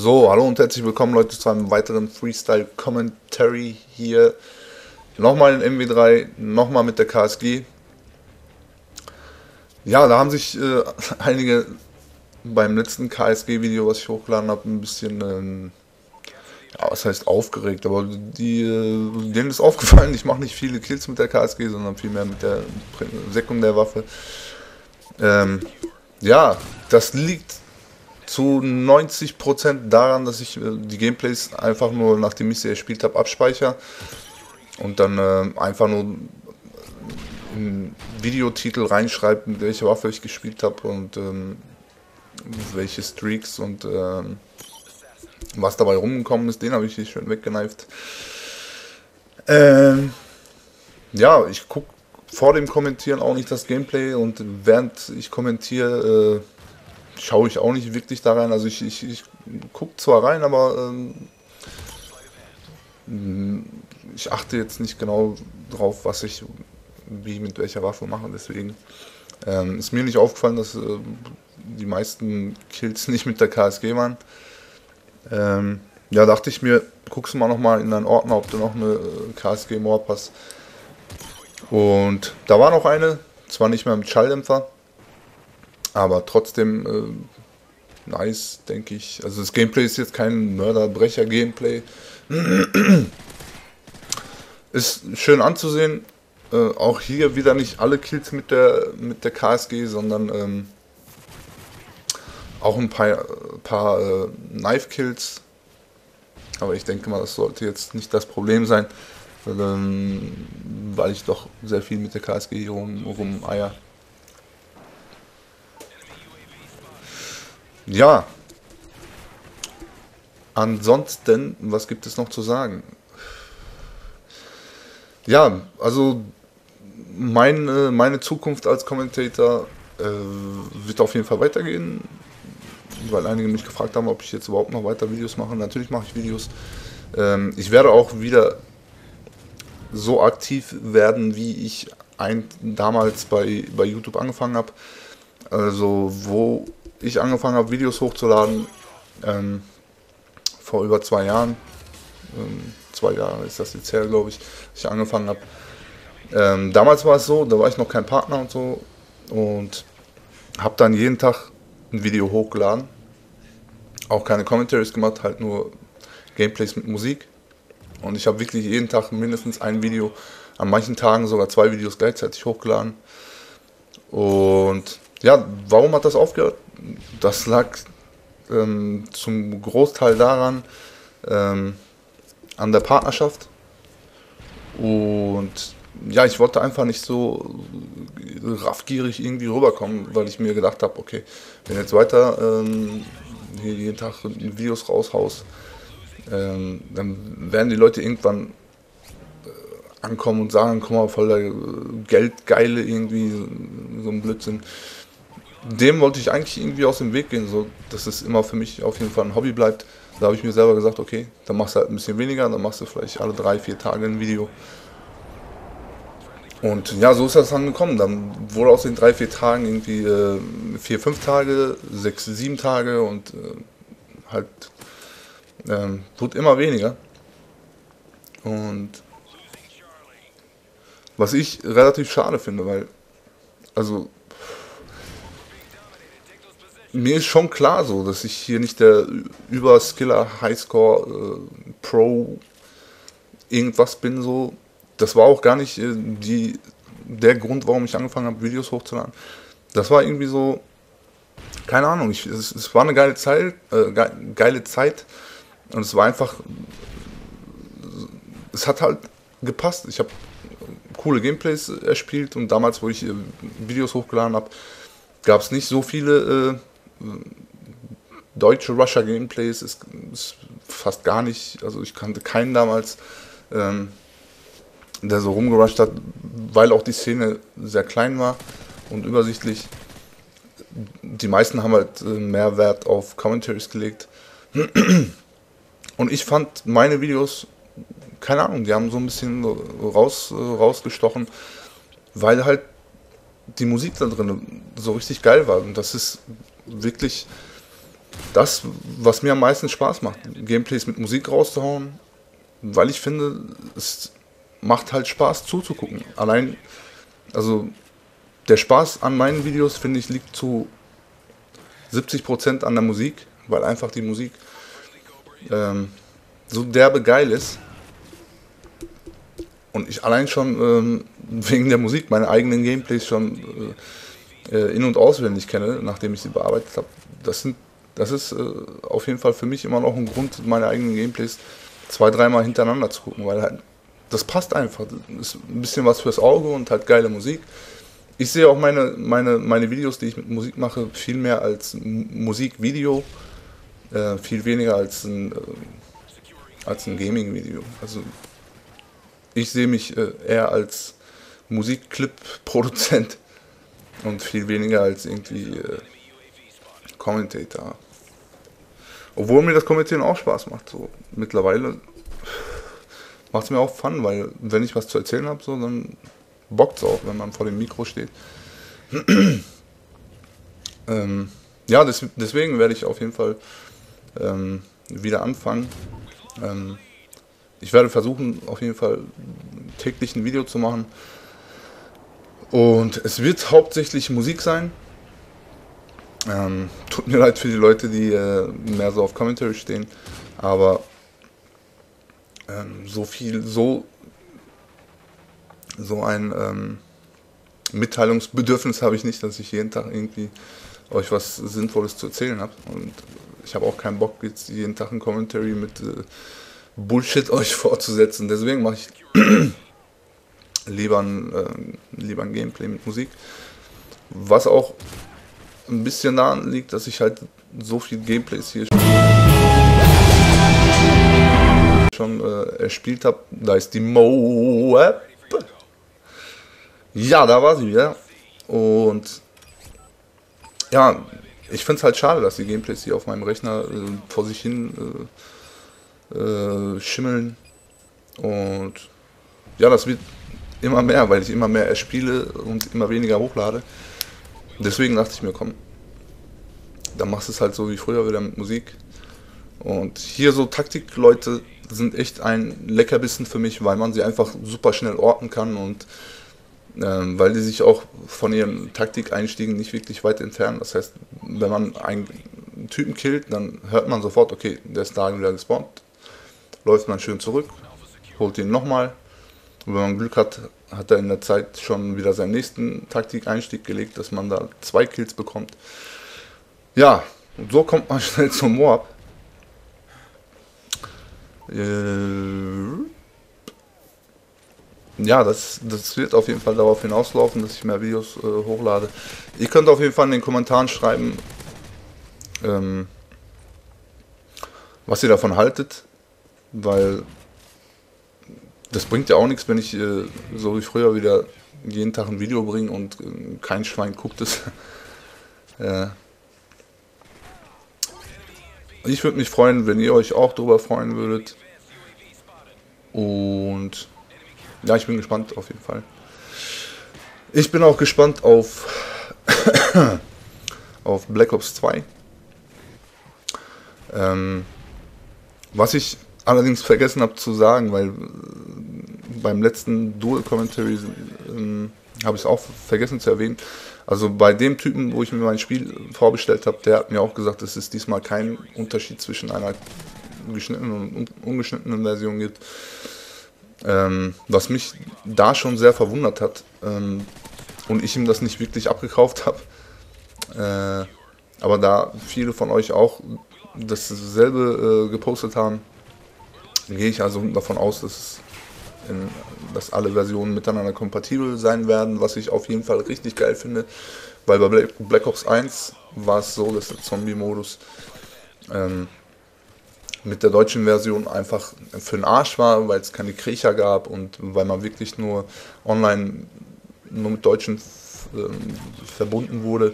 So, hallo und herzlich willkommen Leute zu einem weiteren Freestyle Commentary hier. Nochmal in MW3, nochmal mit der KSG. Ja, da haben sich einige beim letzten KSG-Video, was ich hochgeladen habe, ein bisschen, ja, was heißt aufgeregt, aber denen ist aufgefallen, ich mache nicht viele Kills mit der KSG, sondern vielmehr mit der Sekundärwaffe. Ja, das liegt zu 90% daran, dass ich die Gameplays einfach nur, nachdem ich sie gespielt habe, abspeichere und dann einfach nur im Videotitel reinschreibe, welche Waffe ich gespielt habe und welche Streaks und was dabei rumgekommen ist. Den habe ich hier schön weggeneift. Ja, ich gucke vor dem Kommentieren auch nicht das Gameplay und während ich kommentiere schaue ich auch nicht wirklich da rein. Also ich gucke zwar rein, aber ich achte jetzt nicht genau drauf, was ich wie mit welcher Waffe mache. Deswegen ist mir nicht aufgefallen, dass die meisten Kills nicht mit der KSG waren. Ja, dachte ich mir, guckst du mal nochmal in deinen Ordner, ob du noch eine KSG Morp hast. Und da war noch eine, zwar nicht mehr mit Schalldämpfer, aber trotzdem nice, denke ich. Also das Gameplay ist jetzt kein Mörderbrecher-Gameplay. Ist schön anzusehen. Auch hier wieder nicht alle Kills mit der KSG, sondern auch ein paar Knife-Kills. Aber ich denke mal, das sollte jetzt nicht das Problem sein, weil ich doch sehr viel mit der KSG hier rumeier. Ja, ansonsten, was gibt es noch zu sagen? Ja, also meine Zukunft als Commentator wird auf jeden Fall weitergehen, weil einige mich gefragt haben, ob ich jetzt überhaupt noch weiter Videos mache. Natürlich mache ich Videos. Ich werde auch wieder so aktiv werden, wie ich damals bei YouTube angefangen habe. Also wo ich angefangen habe, Videos hochzuladen, vor über 2 Jahren, 2 Jahre ist das jetzt her, glaube ich, dass ich angefangen habe. Damals war es so, da war ich noch kein Partner und so und habe dann jeden Tag ein Video hochgeladen, auch keine Commentaries gemacht, halt nur Gameplays mit Musik und ich habe wirklich jeden Tag mindestens ein Video, an manchen Tagen sogar 2 Videos gleichzeitig hochgeladen. Und ja, warum hat das aufgehört? Das lag zum Großteil daran, an der Partnerschaft. Und ja, ich wollte einfach nicht so raffgierig irgendwie rüberkommen, weil ich mir gedacht habe, okay, wenn jetzt weiter hier jeden Tag Videos raushaust, dann werden die Leute irgendwann ankommen und sagen, guck mal, voll der Geldgeile irgendwie, so ein Blödsinn. Dem wollte ich eigentlich irgendwie aus dem Weg gehen, so dass es immer für mich auf jeden Fall ein Hobby bleibt. Da habe ich mir selber gesagt, okay, dann machst du halt ein bisschen weniger, dann machst du vielleicht alle 3-4 Tage ein Video. Und ja, so ist das dann gekommen. Dann wurde aus den 3-4 Tagen irgendwie 4-5 Tage, 6-7 Tage und halt wurde immer weniger. Und was ich relativ schade finde, weil, also mir ist schon klar so, dass ich hier nicht der Überskiller, Highscore, Pro irgendwas bin so. Das war auch gar nicht der Grund, warum ich angefangen habe, Videos hochzuladen. Das war irgendwie so, keine Ahnung, es war eine geile Zeit und es war einfach, es hat halt gepasst. Ich habe coole Gameplays erspielt und damals, wo ich Videos hochgeladen habe, gab es nicht so viele deutsche Rusher Gameplays, ist fast gar nicht, also ich kannte keinen damals, der so rumgerusht hat, weil auch die Szene sehr klein war und übersichtlich. Die meisten haben halt mehr Wert auf Commentaries gelegt. Und ich fand meine Videos, keine Ahnung, die haben so ein bisschen rausgestochen, weil halt die Musik da drin so richtig geil war. Und das ist wirklich das, was mir am meisten Spaß macht, Gameplays mit Musik rauszuhauen, weil ich finde, es macht halt Spaß zuzugucken. Allein, also der Spaß an meinen Videos, finde ich, liegt zu 70% an der Musik, weil einfach die Musik so derbe geil ist. Und ich allein schon wegen der Musik meine eigenen Gameplays schon in- und auswendig kenne, nachdem ich sie bearbeitet habe. Das ist auf jeden Fall für mich immer noch ein Grund, meine eigenen Gameplays 2-3 Mal hintereinander zu gucken, weil halt, das passt einfach. Das ist ein bisschen was fürs Auge und halt geile Musik. Ich sehe auch meine Videos, die ich mit Musik mache, viel mehr als Musikvideo, viel weniger als ein Gaming-Video. Also ich sehe mich eher als Musikclip-Produzent und viel weniger als irgendwie Commentator. Obwohl mir das Kommentieren auch Spaß macht. So mittlerweile macht es mir auch Fun, weil wenn ich was zu erzählen habe, so, dann bockt es auch, wenn man vor dem Mikro steht. Ja, deswegen werde ich auf jeden Fall wieder anfangen. Ich werde versuchen, auf jeden Fall täglich ein Video zu machen. Und es wird hauptsächlich Musik sein. Tut mir leid für die Leute, die mehr so auf Commentary stehen. Aber so ein Mitteilungsbedürfnis habe ich nicht, dass ich jeden Tag irgendwie euch was Sinnvolles zu erzählen habe. Und ich habe auch keinen Bock, jetzt jeden Tag ein Commentary mit Bullshit euch fortzusetzen. Deswegen mache ich lieber ein Gameplay mit Musik. Was auch ein bisschen daran liegt, dass ich halt so viel Gameplays hier schon erspielt habe. Da ist die Moab. Ja, da war sie wieder. Und ja, ich finde es halt schade, dass die Gameplays hier auf meinem Rechner vor sich hin schimmeln. Und ja, das wird immer mehr, weil ich immer mehr erspiele und immer weniger hochlade. Deswegen dachte ich mir, komm, dann machst du es halt so wie früher wieder mit Musik. Und hier so Taktikleute sind echt ein Leckerbissen für mich, weil man sie einfach super schnell orten kann und weil die sich auch von ihren Taktikeinstiegen nicht wirklich weit entfernen. Das heißt, wenn man einen Typen killt, dann hört man sofort, okay, der ist da wieder gespawnt, läuft man schön zurück, holt ihn nochmal. Und wenn man Glück hat, hat er in der Zeit schon wieder seinen nächsten Taktikeinstieg gelegt, dass man da 2 Kills bekommt. Ja, und so kommt man schnell zum Moab. Ja, das wird auf jeden Fall darauf hinauslaufen, dass ich mehr Videos hochlade. Ihr könnt auf jeden Fall in den Kommentaren schreiben, was ihr davon haltet, weil das bringt ja auch nichts, wenn ich so wie früher wieder jeden Tag ein Video bringe und kein Schwein guckt es. Ich würde mich freuen, wenn ihr euch auch darüber freuen würdet. Und ja, ich bin gespannt auf jeden Fall. Ich bin auch gespannt auf Black Ops 2. Was ich allerdings vergessen habe zu sagen, weil beim letzten Dual Commentary habe ich es auch vergessen zu erwähnen. Also bei dem Typen, wo ich mir mein Spiel vorbestellt habe, der hat mir auch gesagt, dass es diesmal keinen Unterschied zwischen einer geschnittenen und ungeschnittenen Version gibt. Was mich da schon sehr verwundert hat und ich ihm das nicht wirklich abgekauft habe. Aber da viele von euch auch dasselbe gepostet haben, gehe ich also davon aus, dass alle Versionen miteinander kompatibel sein werden, was ich auf jeden Fall richtig geil finde, weil bei Black Ops 1 war es so, dass der Zombie-Modus mit der deutschen Version einfach für den Arsch war, weil es keine Kriecher gab und weil man wirklich nur online nur mit Deutschen verbunden wurde.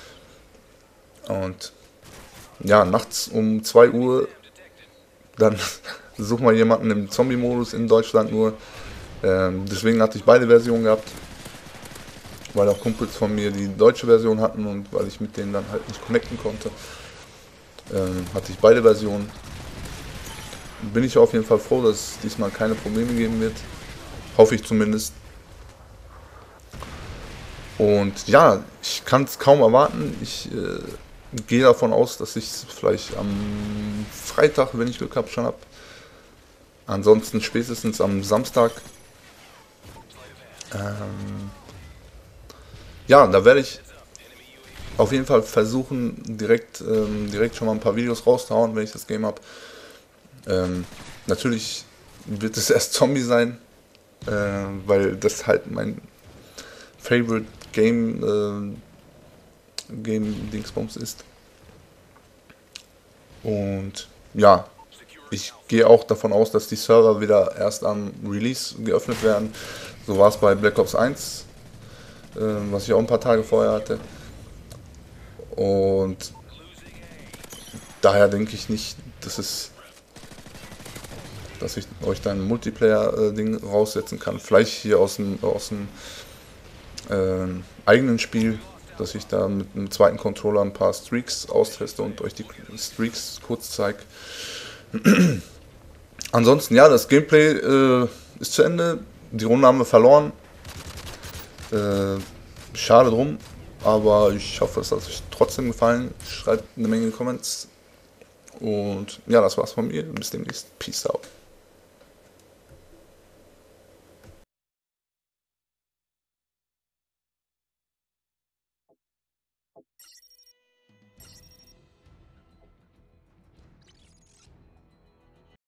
Und ja, nachts um 2 Uhr, dann such mal jemanden im Zombie-Modus in Deutschland nur. Deswegen hatte ich beide Versionen gehabt, weil auch Kumpels von mir die deutsche Version hatten und weil ich mit denen dann halt nicht connecten konnte. Hatte ich beide Versionen. Bin ich auf jeden Fall froh, dass es diesmal keine Probleme geben wird. Hoffe ich zumindest. Und ja, ich kann es kaum erwarten. Ich gehe davon aus, dass ich es vielleicht am Freitag, wenn ich Glück habe, schon habe. Ansonsten spätestens am Samstag. Ja, da werde ich auf jeden Fall versuchen, direkt schon mal ein paar Videos rauszuhauen, wenn ich das Game habe. Natürlich wird es erst Zombie sein, weil das halt mein Favorite Game Dingsbums ist. Und ja, ich gehe auch davon aus, dass die Server wieder erst am Release geöffnet werden. So war es bei Black Ops 1, was ich auch ein paar Tage vorher hatte. Und daher denke ich nicht, dass ich euch dann ein Multiplayer-Ding raussetzen kann. Vielleicht hier aus dem eigenen Spiel, dass ich da mit einem zweiten Controller ein paar Streaks austeste und euch die Streaks kurz zeige. Ansonsten, ja, das Gameplay ist zu Ende. Die Runde haben wir verloren. Schade drum, aber ich hoffe, es hat euch trotzdem gefallen. Schreibt eine Menge Comments. Und ja, das war's von mir. Bis demnächst. Peace out.